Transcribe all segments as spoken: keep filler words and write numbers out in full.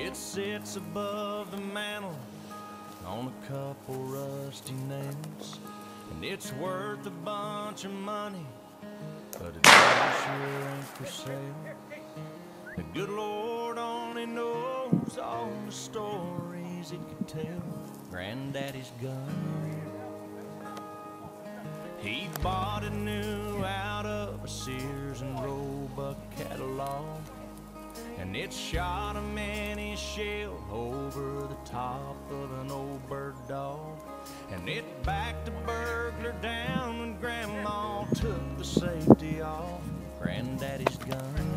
It sits above the mantel on a couple rusty nails, and it's worth a bunch of money, but it sure ain't for sale. The good Lord only knows all the stories it could tell. Granddaddy's gun, he bought it new out of a Sears and Roebuck catalog, and it shot him in his shell over the top of an old bird dog. And it backed a burglar down when Grandma took the safety off Granddaddy's gun.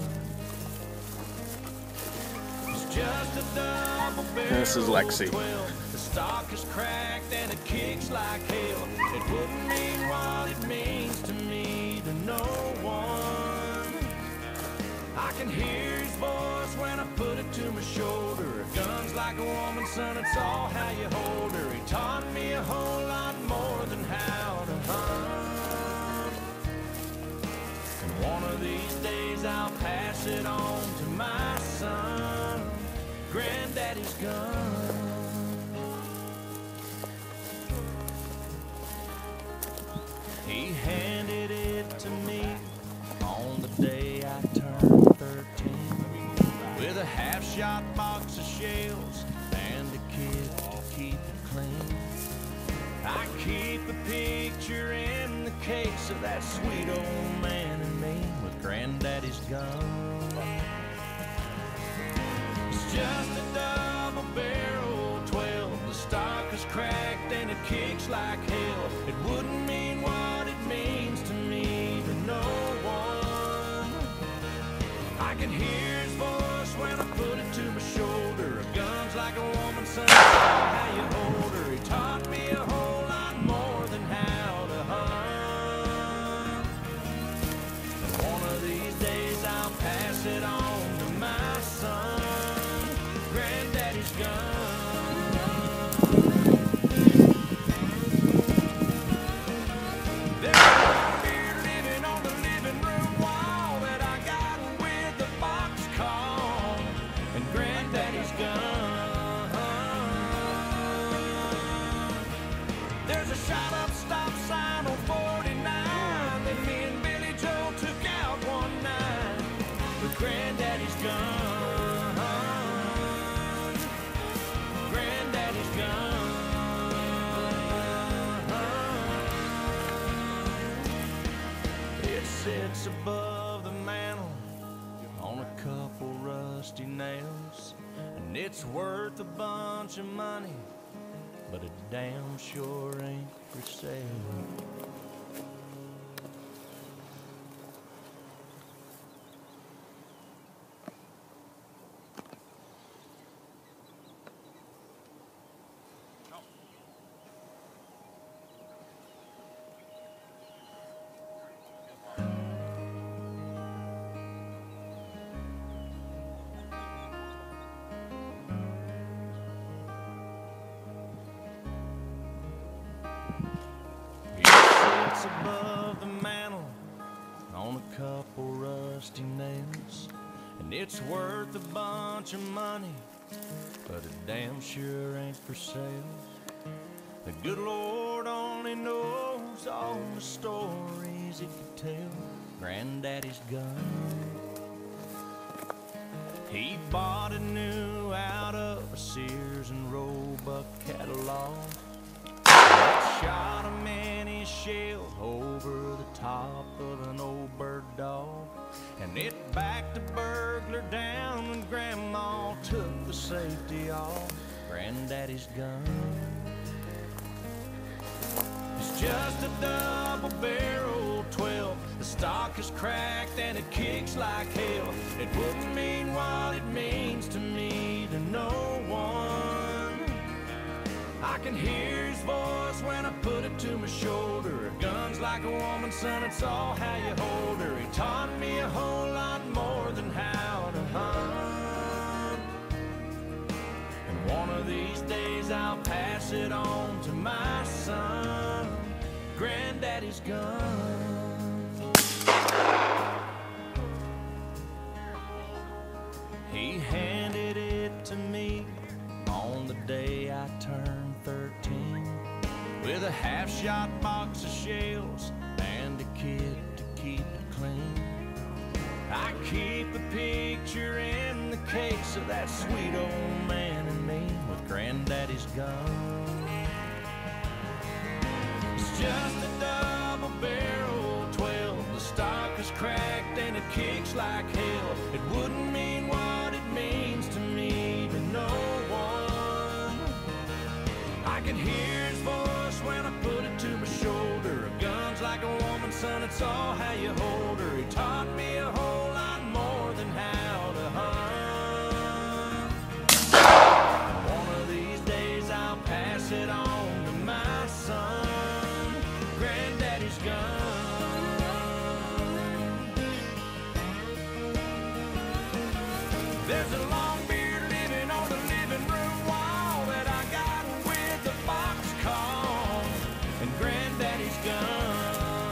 It's just a double barrel. This is Lexi. The stock is cracked and it kicks like hell. It wouldn't mean what it means to me to no one. I can hear his voice when I put it to my shoulder. A gun's like a woman, son, it's all how you hold her. He taught me a whole lot more than how to hunt. And one of these days I'll pass it on to my son, Granddaddy's gun. He handed it to me on the day I turned thirteen, with a half-shot box of shells and a kid to keep it clean. I keep a picture in the case of that sweet old man and me with Granddaddy's gun. It's just a double barrel twelve. The stock is cracked and it kicks like hell. It wouldn't mean what it means to me to no one. I can hear his voice when I put it to my shoulder. A gun's like a woman, son, it's all how you hold her. He taught me a whole lot more than how to hunt. And one of these days I'll pass it on to my son, Granddaddy's gun. There's a shot up stop sign on forty-nine that me and Billy Joe took out one night with Granddaddy's gun. Granddaddy's gun. It sits above the mantel on a couple rusty nails, and it's worth a bunch of money, but it damn sure ain't for sale. It's above the mantel on a couple rusty nails, and it's worth a bunch of money, but it damn sure ain't for sale. The good Lord only knows all the stories it could tell. Granddaddy's gun, he bought it new out of a Sears and Roebuck catalog. Shot him in his shell over the top of an old bird dog, and it backed a burglar down when Grandma took the safety off Granddaddy's gun. It's just a double barrel twelve. The stock is cracked and it kicks like hell. It wouldn't mean what it means to me to no one. I can hear his voice when I put it to my shoulder. A gun's like a woman, son, it's all how you hold her. He taught me a whole lot more than how to hunt. And one of these days I'll pass it on to my son, Granddaddy's gun. He handed it to me a half-shot box of shells and a kid to keep it clean. I keep a picture in the case of that sweet old man and me with Granddaddy's gun. It's just a double barrel twelve. The stock is cracked and it kicks like hell. It wouldn't mean what it means to me to no one. I can hear his voice when I put it to my shoulder. A gun's like a woman, son, it's all how you hold her. He taught me a whole lot more than how to hunt. One of these days I'll pass it on to my son, Granddaddy's gun. There's a long beard living on the living room wall that I got with a box call and Granddaddy's gun.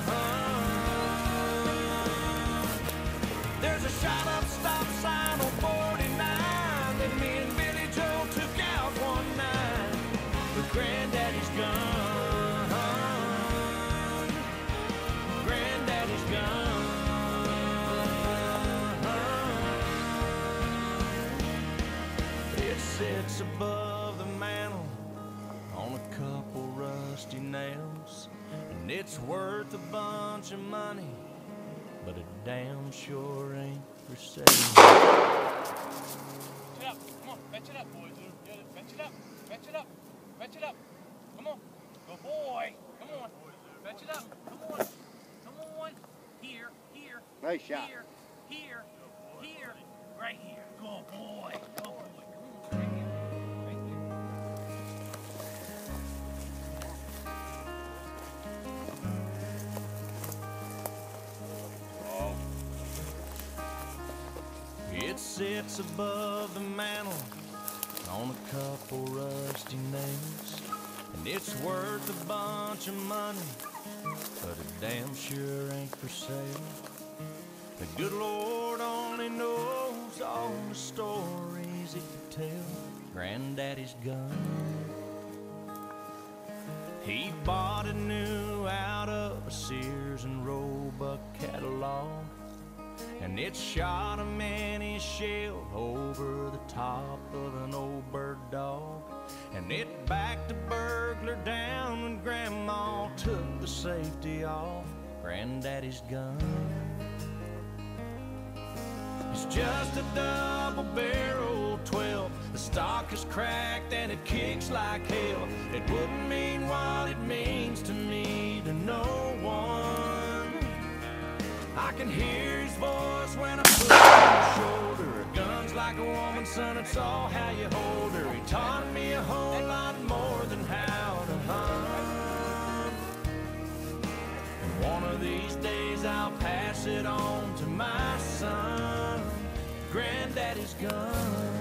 There's a shot up stop sign on forty-nine that me and Billy Joe took out one night with Granddaddy's gun. Granddaddy's gun. It sits above the mantel on a couple rusty nails, and it's worth a bunch of money, but it damn sure ain't for sale. Fetch it up. Come on, fetch it up, boys. Get it. Fetch it up. Fetch it up. Fetch it up. Come on. Good boy. Come on. Fetch it up. Come on. Come on. Here, here. Nice shot. Here, here, here. Right here. Good boy. Good boy. Come on. Right here. Right here. Oh. It sits above the mantel on a couple rusty nails, and it's worth a bunch of money, but it damn sure ain't for sale. The good Lord only knows all the stories it could tell. Granddaddy's gun. He bought it new out of a Sears and Roebuck catalog, and it shot a many shell over the top of an old bird dog, and it backed a burglar down when Grandma took the safety off Granddaddy's gun. It's just a double barrel twelve. The stock is cracked and it kicks like hell. It wouldn't mean what it means to me to no one. I can hear his voice when I put it on his shoulder. A gun's like a woman, son, it's all how you hold her. He taught me a whole lot more than how to hunt. And one of these days I'll pass it on to my son, Granddaddy's gun.